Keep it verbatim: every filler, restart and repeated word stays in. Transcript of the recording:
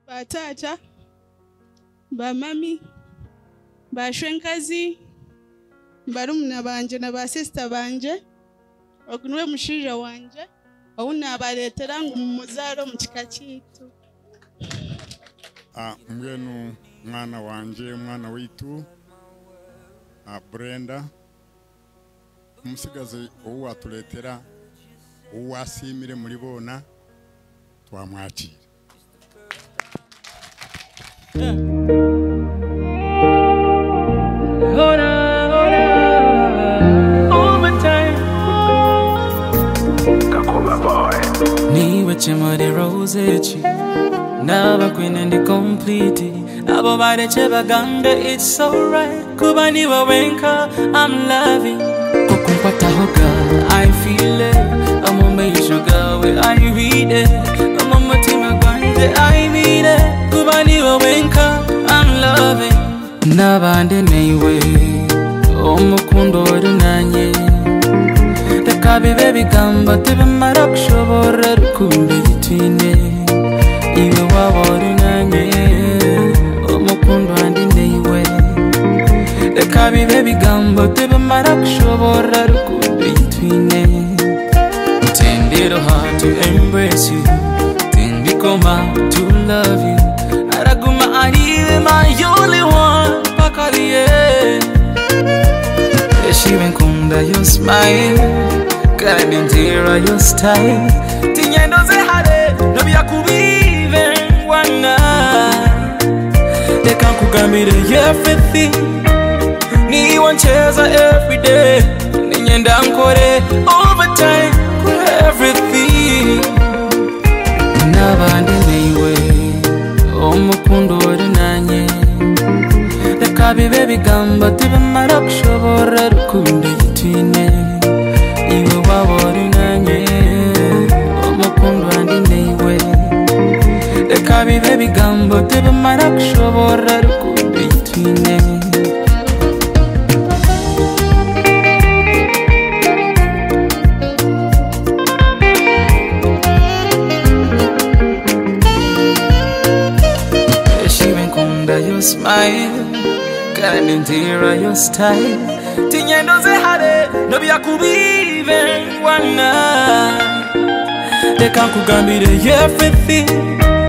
batata, ba mami, ba shwenkazi, barumuna banje na ba sister banje, ogunwe mushija wanje, awuna abaletera ngo mumuzaro mu kikakitu. Ah, mwenu mwana wanje, mwana witu, ah, Brenda, umusigazi uwa tuletera, uwa simire muri bona, twamwakira. Yeah. Hola, hola, all the time. Kakoma boy. Ni wachema de rosechi, naba kwenende complete. Abo bade cheba ganga, it's alright. Kuba ni wawenka, I'm loving. Kukumpata hoka, I feel it. I'm a make sugar where I read it. I'm a matima grande, I need it. Kubani wawenka, I'm loving. Nabande neiwe, omukundo orunanye. Tekabi baby gamba, tebe marakushobora rukundo yitwine. Iwe waba orunanye, omukundo andi neiwe. Tekabi baby gamba, tebe marakushobora rukundo yitwine. Ten little heart to embrace you, ten become out to love you. Araguma ariwe my only one, pakaliye. Eshiwe nkunda your smile, kanintira your style. Tinyendo zehare, nobi yakubive wana. Deka nkugambire everything, ni wancheza everyday. Ninyenda nkore overtime, everything. Nabande neiwe, omukundo orunanye. Tekabi baby gamba, tebe marakushobora rukundo yitwine. Iwe waba orunanye, omukundo andi neiwe. Tekabi baby gamba, tebe marakushobora rukundo yitwine. Your smile, kanintira your style. Tinyendo zehare, nobi yakubive wana. Deka nkugambire everything.